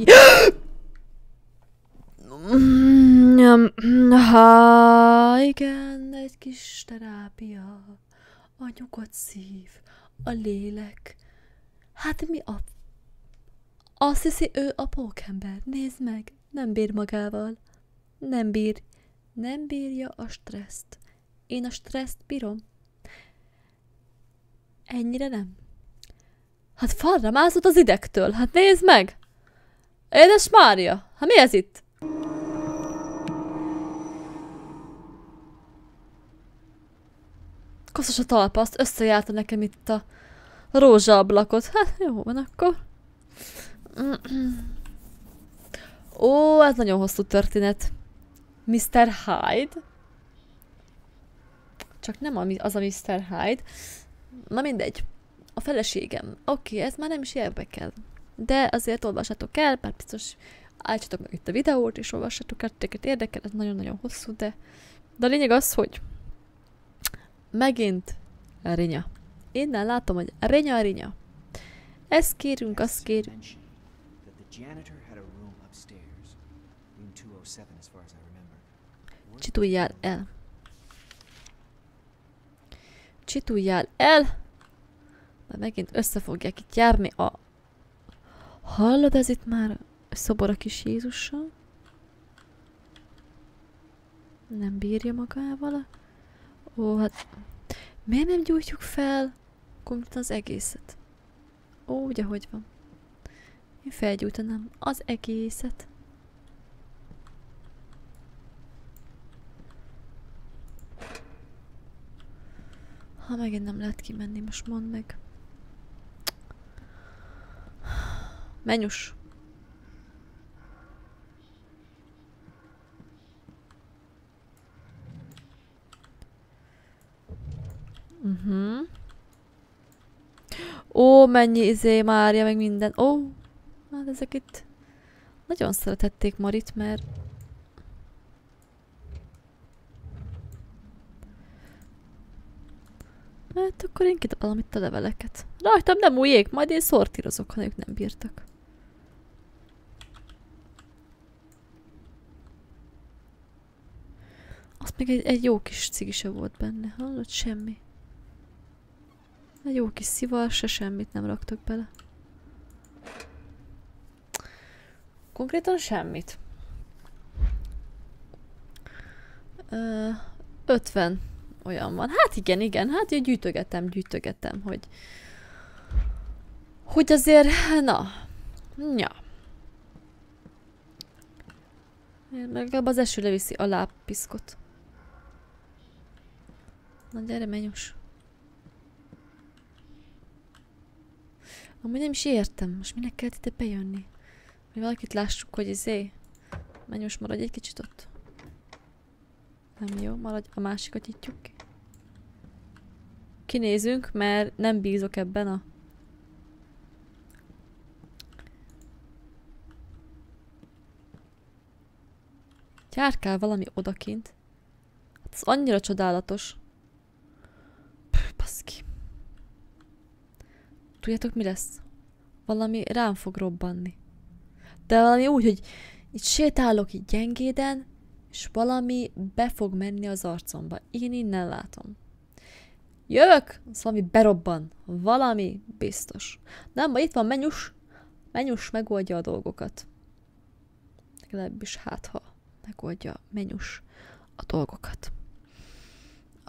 Ha, igen, egy kis terápia. A nyugodt szív, a lélek. Hát mi a... Azt hiszi, ő a pókember. Nézd meg, nem bír magával. Nem bír. Nem bírja a stresszt. Én a stresszt bírom. Ennyire nem. Hát falra mászott az idegtől. Hát nézd meg! Édes Mária! Hát mi ez itt? Koszos a talpa, azt összejárta nekem itt a rózsaablakot. Hát jó van akkor. Ó, ez nagyon hosszú történet. miszter Hyde. Csak nem az a miszter Hyde. Na mindegy. A feleségem. Oké, ez már nem is érdekel. De azért olvassatok el, mert biztos állítsatok meg itt a videót, és olvassatok el, teket érdekel, ez nagyon-nagyon hosszú, de... De a lényeg az, hogy megint rinya. Innen látom, hogy rinya, rinya. Ezt kérünk, azt kérünk. Csituljál el. Csituljál el. Mert megint össze fogják itt járni a... Hallod, ez itt már szobor a kis Jézussal? Nem bírja magával. Ó, hát... Miért nem gyújtjuk fel konkrétan az egészet? Ó, ugye hogy van. Én felgyújtanám az egészet. Ha megint nem lehet kimenni, most mondd meg. Menyus. Mhm. Ó, mennyi izé, Mária, meg minden. Ó, hát ezek itt nagyon szeretették Marit, mert hát akkor én kidobálom itt a leveleket. Rajtam nem újjék, majd én szortírozok, ha ők nem bírtak. Azt még egy, egy jó kis cigi se volt benne. Hallod? Semmi. Egy jó kis szivar, se semmit nem raktak bele. Konkrétan semmit. Ö, ötven olyan van. Hát igen, igen. Hát én gyűjtögetem, gyűjtögetem, hogy... Hogy azért, na... Ja. Legalább az eső leviszi a lábpiszkot. Na gyere, Menyus. Amúgy nem is értem. Most minek kellett ide bejönni? Hogy valakit lássuk, hogy izé... Menyus, maradj egy kicsit ott. Nem jó, maradj, a másikat nyitjuk ki. Kinézünk, mert nem bízok ebben a... Járkál valami odakint. Hát ez annyira csodálatos. Pff, baszki. Tudjátok mi lesz? Valami rám fog robbanni. De valami úgy, hogy itt sétálok így gyengéden, és valami be fog menni az arcomba. Én innen látom. Jövök, az valami berobban. Valami biztos. Nem, ma itt van Menyus. Menyus megoldja a dolgokat. Legalábbis hát, ha megoldja Menyus a dolgokat. Oh.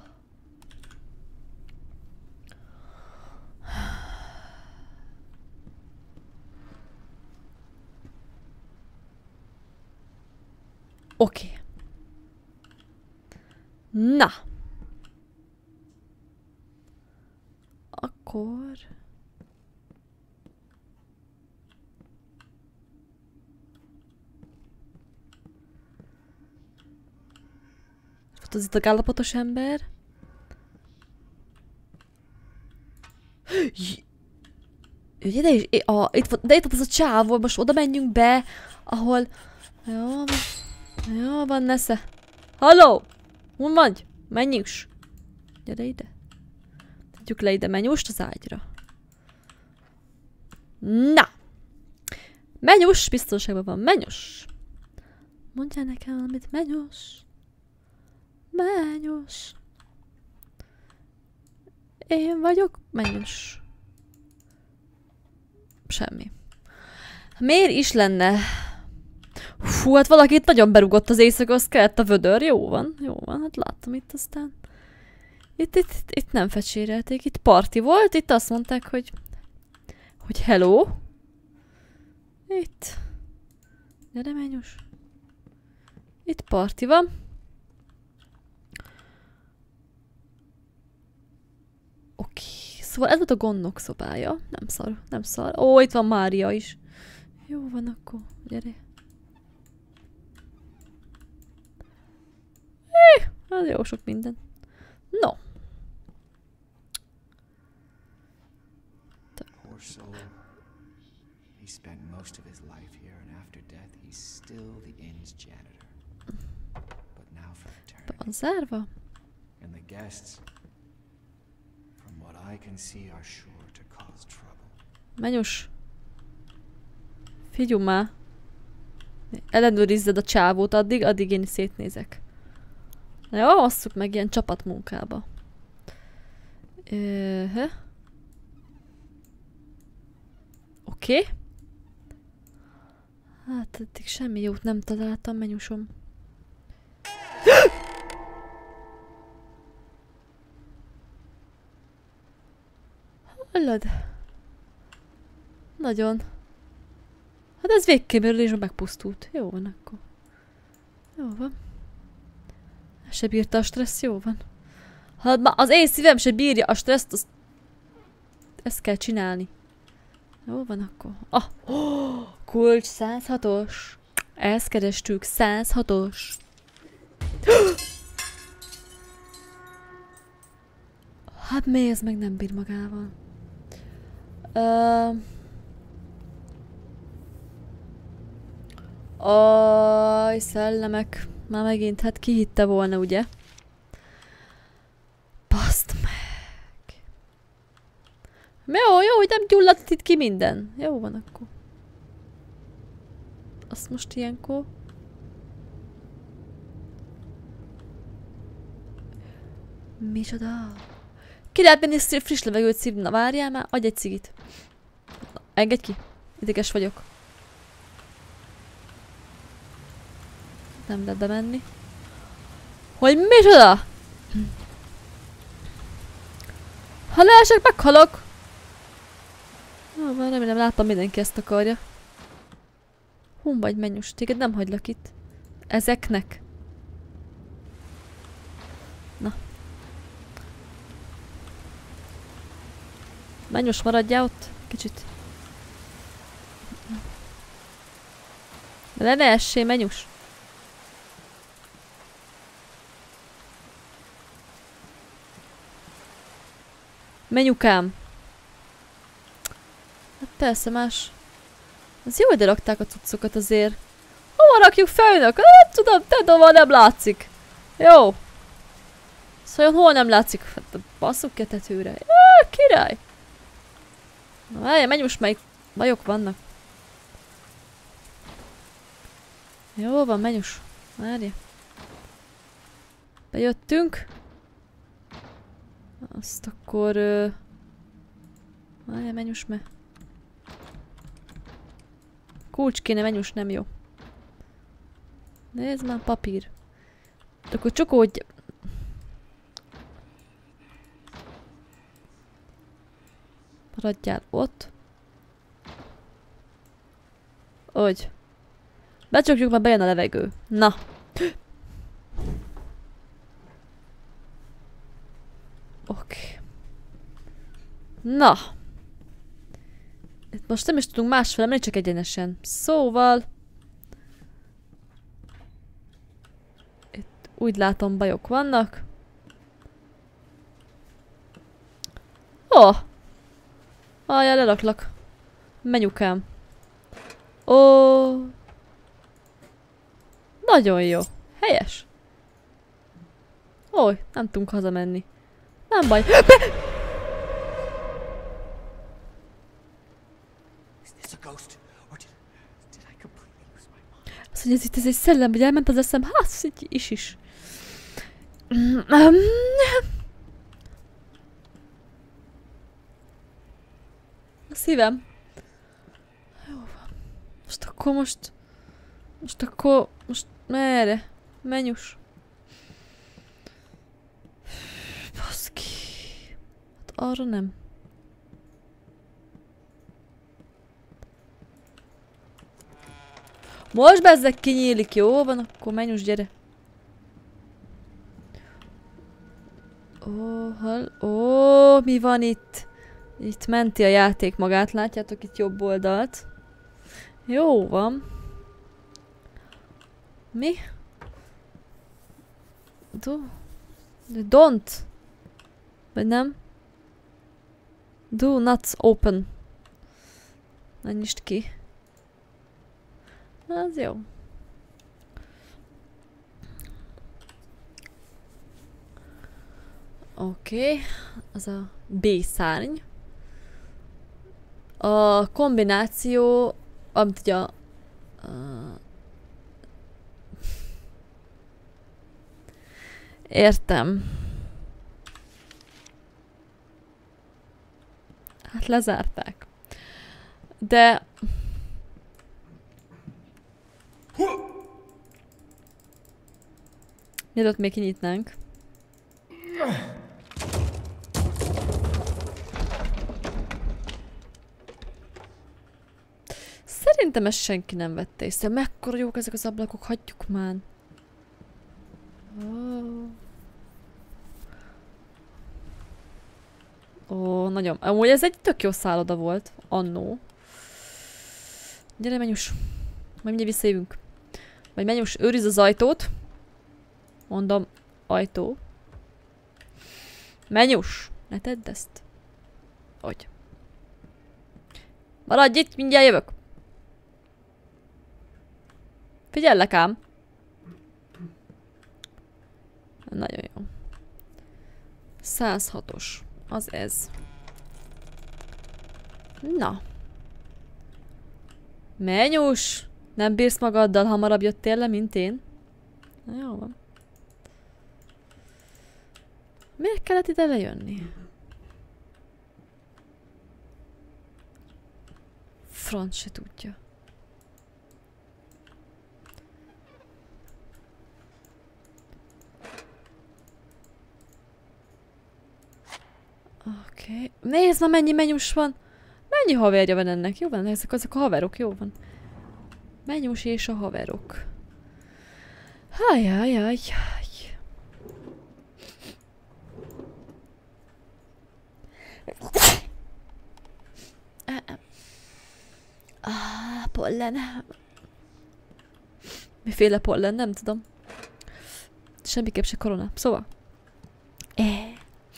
Oké. Okay. Na. Akkor... Ott az itt a állapotos ember. Ugye, de is, a, itt, de itt az a csávó, most oda menjünk be, ahol... Jó van, jó van, nesze. Halló! Hol vagy? Menjünk s. Gyere ide. Tegyük le ide Menyust az ágyra. Na! Menyus, biztonságban van. Menyus! Mondjál nekem valamit, Menyus. Menyus. Én vagyok Menyus. Semmi. Miért is lenne? Fú, hát valaki itt nagyon berugott az éjszaka, az kellett a vödör. Jó van, jó van, hát láttam itt aztán. Itt, itt, itt, itt nem fecsérelték, itt parti volt, itt azt mondták, hogy hogy hello. Itt. Gyere, Menyus. Itt parti van. Oké, szóval ez volt a gondnok szobája. Nem szar, nem szar. Ó, itt van Mária is. Jó van, akkor gyere. Eh, az jó sok minden. No. Poor soul. He spent most of his life here, and after death, he's still the inn's janitor. But now for eternity. Van zárva. And the guests, from what I can see, are sure to cause trouble. Menyus. Figyelj már. Ellenőrizzed a csávót addig, addig én szétnézek. Na jó, asszuk meg ilyen csapatmunkába. Öhö. Oké. Okay. Hát eddig semmi jót nem találtam, Menyusom. Hallod? Nagyon. Hát ez végképpen megpusztult. Jó van akkor. Jó van. Se bírta a stressz, jó van. Ha az én szívem se bírja a stresszt, azt... ezt kell csinálni. Jó van akkor. Ah, oh, kulcs száz hatos. Ezt kerestük, száz hatos. Hát mi ez meg nem bír magával. Uh... Aj, szellemek. Már megint, hát ki hitte volna, ugye? Baszd meg. Jó, jó, hogy nem gyulladt itt ki minden. Jó van akkor. Azt most ilyenkor. Micsoda? Ki lehet menni friss levegőt szívni? Na várjál már, adj egy cigit. Na, engedj ki. Ideges vagyok. Nem lehet bemenni. Hogy micsoda? Ha leesek, meghalok! Ah, már remélem láttam, mindenki ezt akarja. Hum vagy mennyus, téged nem hagylak itt. Ezeknek. Na. Mennyus, maradjál ott? Kicsit. Le ne essé, mennyus. Menyukám. Hát persze más. Az jó, hogy rakták a cuccokat azért. Hova rakjuk fel önök? Nem tudom, tudom, nem látszik. Jó. Szóval hol nem látszik? Hát basszuk ki a tetőre. Jaj, király. Na várjál, menj most, melyik bajok vannak. Jó van, menjus. Várjál. Bejöttünk. Azt akkor... Uh... Várjál, menjus me. Kulcs kéne, menjus, nem jó. Nézd már, papír. Akkor csokódj... Maradjál ott. Hogy? Becsukjuk, már bejön a levegő. Na. Oké. Na. Itt most nem is tudunk másfele menni, csak egyenesen. Szóval... Itt úgy látom, bajok vannak. Ó! Oh. Ajjá, lelaklak. Menyukám. Ó. Nagyon jó. Helyes. Ó, nem tudunk hazamenni. Nem baj. Be Azt, hogy ez itt ez egy szellem, hogy elment az eszem, hát így is is. A szívem. Jó van. Most akkor most... Most akkor... Most merre? Menjus. Baszki. Hát arra nem. Most bezzeg kinyílik, jó van, akkor menjus, gyere. Ó, hall... Ó, mi van itt? Itt menti a játék magát, látjátok itt jobb oldalt. Jó van. Mi? Do? Don't. Vagy nem? Do not open. Na nyisd ki. Az jó. Oké. Okay. Az a B-szárny. A kombináció, amit ugye a... Uh, értem. Hát lezárták. De... Mielőtt még kinyitnánk. Szerintem ezt senki nem vette észre. Mekkora jók ezek az ablakok, hagyjuk már. Oh. Ó, nagyon. Amúgy ez egy tök jó szálloda volt. Annó. Gyere, Menyus. Majd mindjárt visszajövünk. Vagy Menyus, őriz az ajtót. Mondom, ajtó. Menyus, ne tedd ezt. Hogy? Maradj itt, mindjárt jövök. Figyellek ám. Nagyon jó. száz hatos. Az ez. Na. Menyus! Nem bírsz magaddal, hamarabb jöttél le, mint én? Na jó van. Miért kellett ide lejönni? Franc se tudja. Oké. Okay. Nézd már, mennyi Menyus van. Mennyi haverja van ennek? Jó van, ezek azok a haverok, jó van. Menyus és a haverok. Ajajajaj. Ah, pollen. Miféle pollen? Nem tudom. Semmiképp se korona. Szóval. Eh.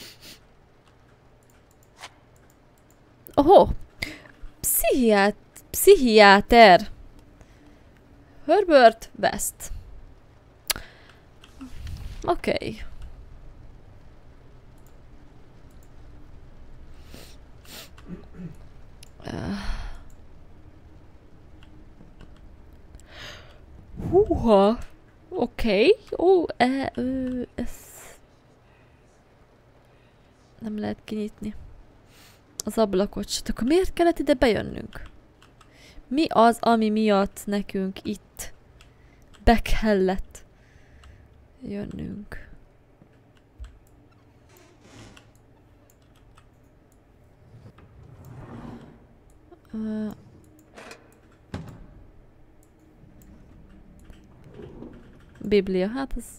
Oho! Pszichiát... Pszichiáter. Herbert West. Oké. Okay. Uh. Húha! Oké. Okay. Ó, e, ö, ez... Nem lehet kinyitni. Az ablakot se. Akkor miért kellett ide bejönnünk? Mi az, ami miatt nekünk itt be kellett jönnünk? Uh, Biblia, hát ez...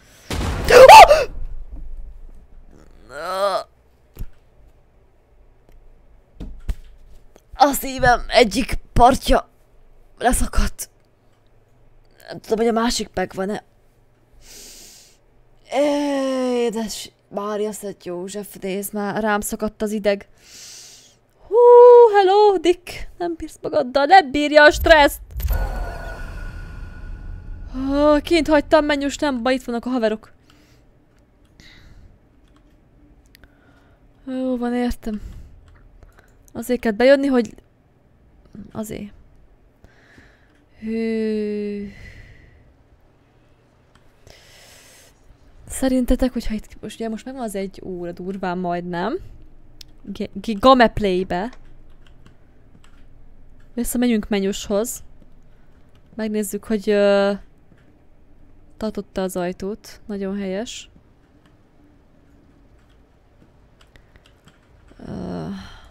A szívem egyik partja leszakadt. Nem tudom, hogy a másik megvan-e. Édes Mária Szent József, nézd már, rám szakadt az ideg. Hú, hello, Dick! Nem bírsz magaddal, nem bírja a stresszt! Oh, kint hagytam, Menyus, nem baj, itt vannak a haverok. Jó van, értem. Azért kell bejönni, hogy... Azért. Hű... Szerintetek, hogyha itt... Most, ugye most megvan az egy óra durván majdnem. Gameplay-be. Visszamegyünk Menyushoz. Megnézzük, hogy... Uh, tartotta az ajtót. Nagyon helyes. Uh,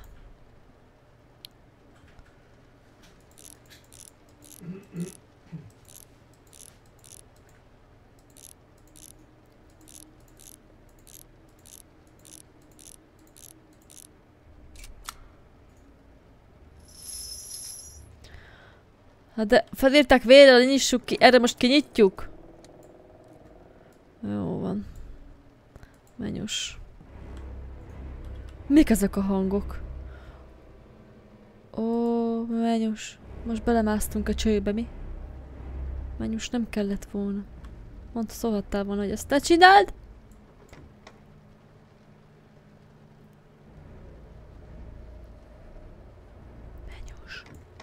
Hát de felírták vérrel, nyissuk ki, erre most kinyitjuk. Jó van. Menyus. Mik ezek a hangok? Ó, Menyus. Most belemásztunk a csőbe, mi? Menyus, nem kellett volna. Mondta, szólhattál volna, hogy ezt te csináld! Menyus.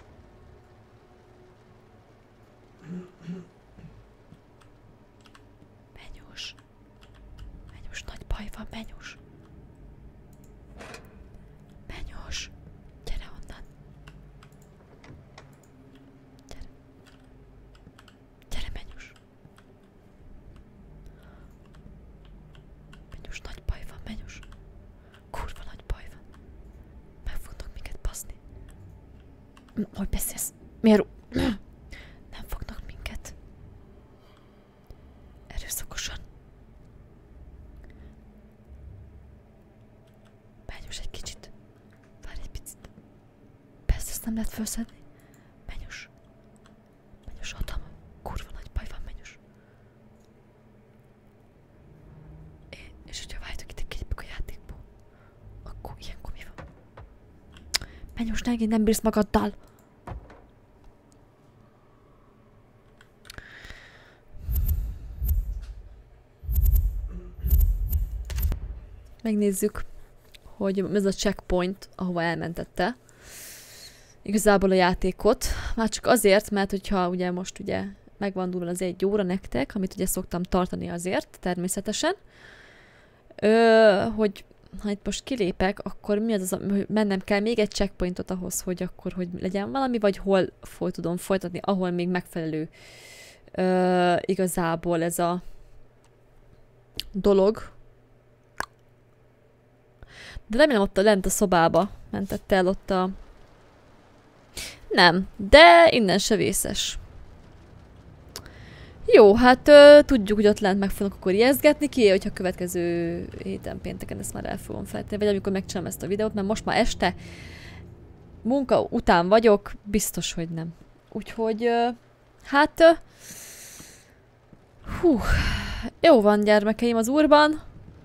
Menyus. Menyus, nagy baj van, Menyus. Menyus. Gyere onnan. Gyere. Gyere, Menyus. Menyus, nagy baj van, Menyus. Kurva nagy baj van. Meg fognak minket baszni. Hogy beszélsz? Miért? Nem fognak minket. Erőszakosan. Most egy kicsit. Várj egy picit. Persze, ezt nem lehet felszedni. Menyus. Menyus, hatalma. Kurva nagy baj van, Menyus. É, és hogyha vágytok itt egy képük a játékból, akkor ilyenkor mi van? Menyus, negén nem bírsz magaddal. Megnézzük, hogy ez a checkpoint, ahova elmentette igazából a játékot. Már csak azért, mert hogyha ugye most ugye megvan durva az egy óra nektek, amit ugye szoktam tartani azért, természetesen, ö, hogy ha itt most kilépek, akkor mi az az, hogy mennem kell még egy checkpointot ahhoz, hogy akkor, hogy legyen valami, vagy hol foly tudom folytatni, ahol még megfelelő ö, igazából ez a dolog. De remélem ott a lent a szobába mentette el ott a... Nem, de innen se vészes. Jó, hát ö, tudjuk, hogy ott lent meg fognak akkor ijesztgetni ki, hogyha a következő héten pénteken ezt már el fogom felejteni, vagy amikor megcsinálom ezt a videót, mert most már este munka után vagyok, biztos, hogy nem. Úgyhogy, ö, hát... Ö, hú, jó van, gyermekeim, az Úrban.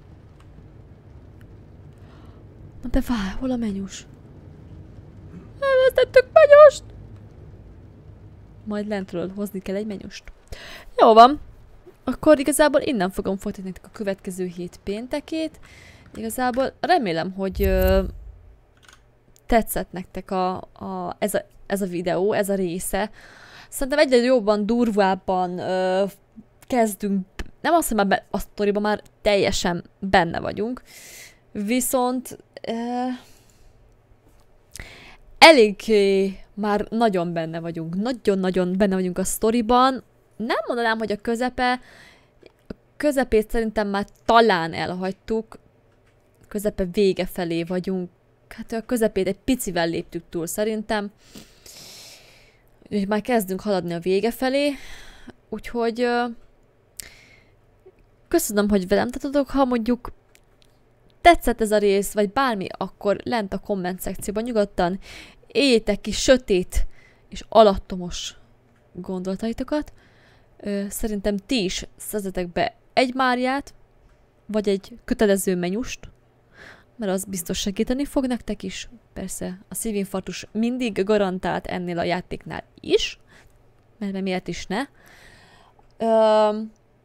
Na de várj, hol a Menyus? Elvesztettük Menyust! Majd lentről hozni kell egy Menyust. Jó van. Akkor igazából innen fogom folytatni a következő hét péntekét. Igazából remélem, hogy ö, tetszett nektek a, a, ez, a, ez a videó, ez a része. Szerintem egyre jobban, durvábban ö, kezdünk. Nem azt, hogy már a sztoriban már teljesen benne vagyunk. Viszont uh, elég már nagyon benne vagyunk. Nagyon-nagyon benne vagyunk a sztoriban. Nem mondanám, hogy a közepe. A közepét szerintem már talán elhagytuk. Közepe vége felé vagyunk. Hát a közepét egy picivel léptük túl szerintem. Úgyhogy már kezdünk haladni a vége felé. Úgyhogy uh, köszönöm, hogy velem tartotok, ha mondjuk tetszett ez a rész, vagy bármi, akkor lent a komment szekcióban nyugodtan éljétek ki sötét és alattomos gondolataitokat. Ö, szerintem ti is szerzetek be egy Máriát, vagy egy kötelező Menyust, mert az biztos segíteni fog nektek is. Persze a szívinfarktus mindig garantált ennél a játéknál is, mert miért is ne. Ö,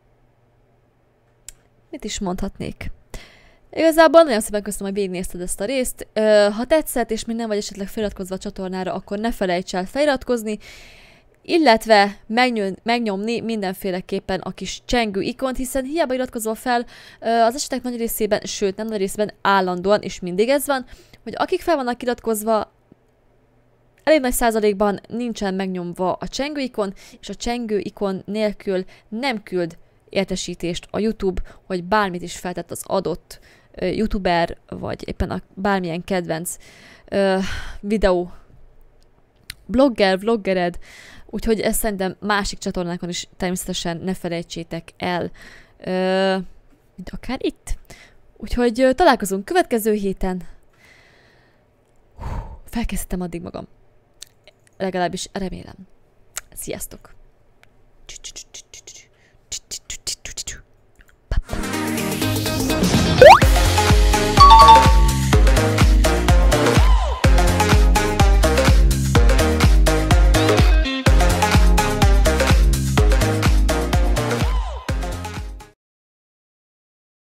mit is mondhatnék? Igazából nagyon szépen köszönöm, hogy végignézted ezt a részt. Ha tetszett, és még nem vagy esetleg feliratkozva a csatornára, akkor ne felejts el feliratkozni, illetve megnyomni mindenféleképpen a kis csengő ikont, hiszen hiába iratkozol fel az esetek nagy részében, sőt nem nagy részében állandóan, és mindig ez van, hogy akik fel vannak iratkozva, elég nagy százalékban nincsen megnyomva a csengő ikon, és a csengő ikon nélkül nem küld értesítést a YouTube, hogy bármit is feltett az adott uh, youtuber, vagy éppen a bármilyen kedvenc uh, videó blogger, vloggered, úgyhogy ezt szerintem másik csatornákon is természetesen ne felejtsétek el, uh, mint akár itt. Úgyhogy uh, találkozunk következő héten. Hú, felkészítem addig magam. Legalábbis remélem. Sziasztok!